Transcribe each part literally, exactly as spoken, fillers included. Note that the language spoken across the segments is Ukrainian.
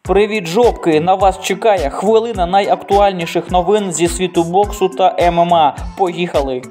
Привіт, жопки! На вас чекає хвилина найактуальніших новин зі світу боксу та ем ем а. Поїхали!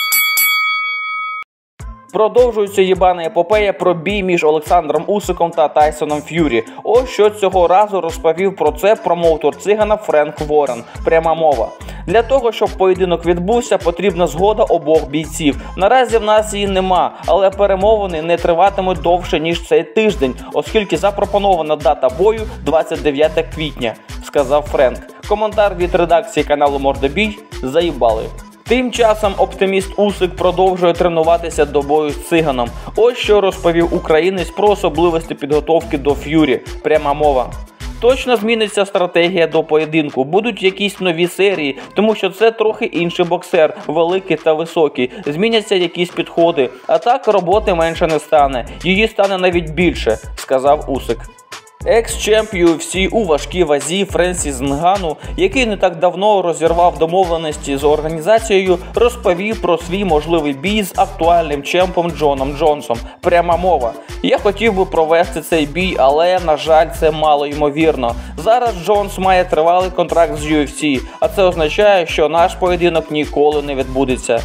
Продовжується єбана епопея про бій між Олександром Усиком та Тайсоном Ф'юрі. Ось що цього разу розповів про це промоутер цигана Френк Ворен. Пряма мова. Для того, щоб поєдинок відбувся, потрібна згода обох бійців. Наразі в нас її нема, але перемовини не триватимуть довше, ніж цей тиждень, оскільки запропонована дата бою двадцять дев'яте квітня, сказав Френк. Коментар від редакції каналу Мордобій: заїбали. Тим часом оптиміст Усик продовжує тренуватися до бою з циганом. Ось що розповів українець про особливості підготовки до Ф'юрі. Пряма мова. Точно зміниться стратегія до поєдинку, будуть якісь нові серії, тому що це трохи інший боксер, великий та високий, зміняться якісь підходи, а так роботи менше не стане, її стане навіть більше, сказав Усик. Екс-чемп ю еф сі у важкій вазі Френсіс Нгану, який не так давно розірвав домовленості з організацією, розповів про свій можливий бій з актуальним чемпом Джоном Джонсом. Пряма мова. Я хотів би провести цей бій, але, на жаль, це мало ймовірно. Зараз Джонс має тривалий контракт з ю еф сі, а це означає, що наш поєдинок ніколи не відбудеться.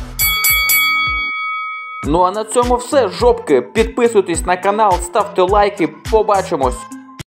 Ну а на цьому все, жопки. Підписуйтесь на канал, ставте лайки, побачимось.